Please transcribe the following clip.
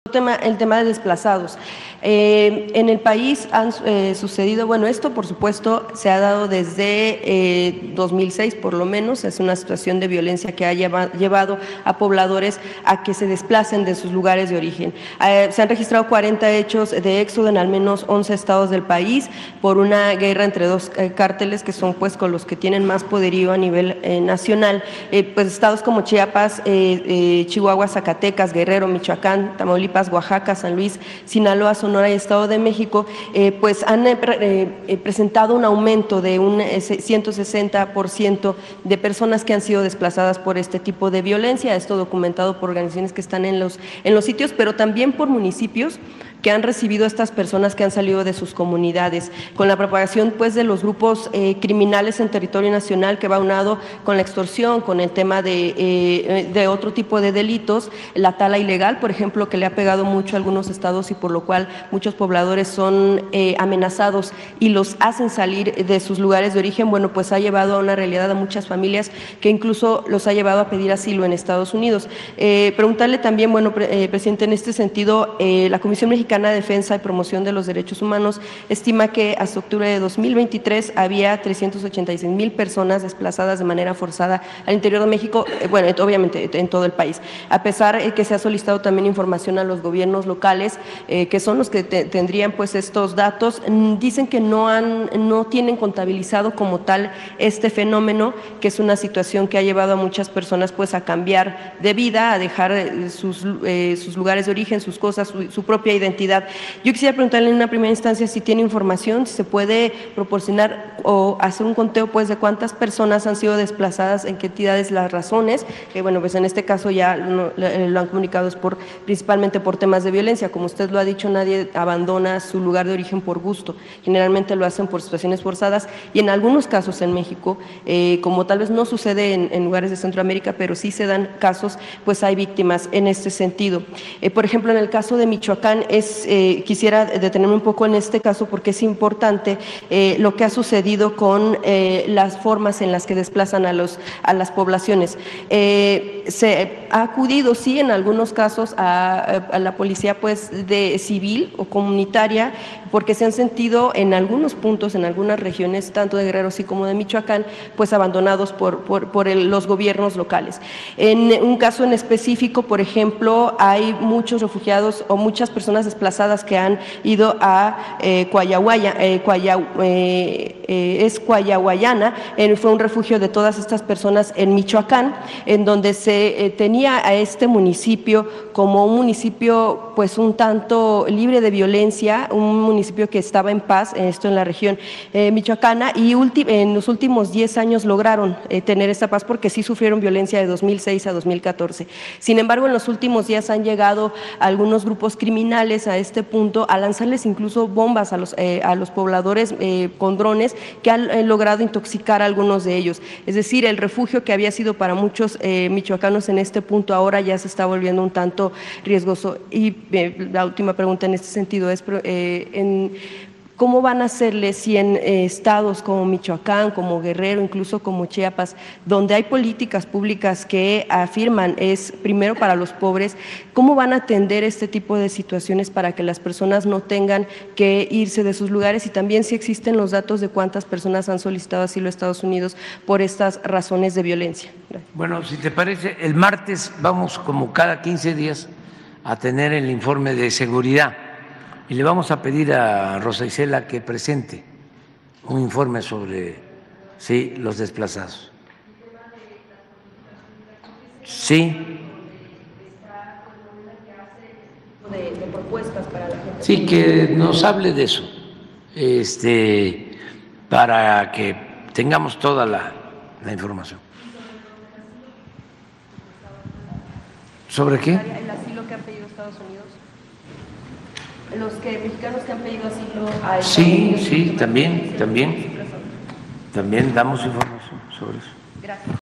El tema de desplazados. En el país han sucedido, bueno, esto por supuesto se ha dado desde 2006 por lo menos, es una situación de violencia que ha llevado a pobladores a que se desplacen de sus lugares de origen. Se han registrado 40 hechos de éxodo en al menos 11 estados del país por una guerra entre dos cárteles que son pues con los que tienen más poderío a nivel nacional. Pues estados como Chiapas, Chihuahua, Zacatecas, Guerrero, Michoacán, Tamaulipas, Oaxaca, San Luis, Sinaloa, Sonora y Estado de México, pues han presentado un aumento de un 160% de personas que han sido desplazadas por este tipo de violencia, esto documentado por organizaciones que están en los sitios, pero también por municipios que han recibido a estas personas que han salido de sus comunidades, con la propagación pues de los grupos criminales en territorio nacional que va unado con la extorsión, con el tema de otro tipo de delitos, la tala ilegal, por ejemplo, que le ha pegado mucho a algunos estados y por lo cual muchos pobladores son amenazados y los hacen salir de sus lugares de origen, bueno, pues ha llevado a una realidad a muchas familias que incluso los ha llevado a pedir asilo en Estados Unidos. Preguntarle también, bueno, presidente, en este sentido, la Comisión Mexicana de Defensa y Promoción de los Derechos Humanos estima que hasta octubre de 2023 había 386,000 personas desplazadas de manera forzada al interior de México, bueno, obviamente en todo el país, a pesar que se ha solicitado también información a los gobiernos locales, que son los que tendrían pues estos datos, dicen que no tienen contabilizado como tal este fenómeno, que es una situación que ha llevado a muchas personas pues a cambiar de vida, a dejar sus lugares de origen, sus cosas, su propia identidad. Yo quisiera preguntarle en una primera instancia si tiene información, si se puede proporcionar o hacer un conteo pues de cuántas personas han sido desplazadas, en qué entidades, las razones, que bueno, pues en este caso ya lo han comunicado es principalmente por temas de violencia. Como usted lo ha dicho, nadie abandona su lugar de origen por gusto, generalmente lo hacen por situaciones forzadas y en algunos casos en México, como tal vez no sucede en lugares de Centroamérica, pero sí se dan casos, pues hay víctimas en este sentido. Por ejemplo, en el caso de Michoacán, quisiera detenerme un poco en este caso porque es importante lo que ha sucedido con las formas en las que desplazan a las poblaciones. Se ha acudido, sí, en algunos casos a la policía pues de civil o comunitaria, porque se han sentido en algunos puntos, en algunas regiones, tanto de Guerrero así como de Michoacán, pues abandonados por los gobiernos locales. En un caso en específico, por ejemplo, hay muchos refugiados o muchas personas desplazadas que han ido a Cuayaguayana, fue un refugio de todas estas personas en Michoacán, en donde se tenía a este municipio como un municipio pues un tanto libre de violencia, un municipio que estaba en paz, esto en la región michoacana, y en los últimos 10 años lograron tener esta paz porque sí sufrieron violencia de 2006 a 2014. Sin embargo, en los últimos días han llegado algunos grupos criminales a este punto a lanzarles incluso bombas a los pobladores con drones que han logrado intoxicar a algunos de ellos. Es decir, el refugio que había sido para muchos michoacanos en este punto ahora ya se está volviendo un tanto riesgoso. Y la última pregunta en este sentido es ¿cómo van a hacerle si en estados como Michoacán, como Guerrero, incluso como Chiapas, donde hay políticas públicas que afirman es primero para los pobres, cómo van a atender este tipo de situaciones para que las personas no tengan que irse de sus lugares? Y también si existen los datos de cuántas personas han solicitado asilo a Estados Unidos por estas razones de violencia. Bueno, si te parece, el martes vamos como cada 15 días a tener el informe de seguridad. Y le vamos a pedir a Rosa Isela que presente un informe sobre los desplazados. Sí. De propuestas para la gente. Sí, que nos hable de eso, para que tengamos toda la información. ¿Sobre qué? El asilo que han pedido Estados Unidos. Los mexicanos que han pedido asilo a Estados Unidos. Sí, también damos información sobre eso. Gracias.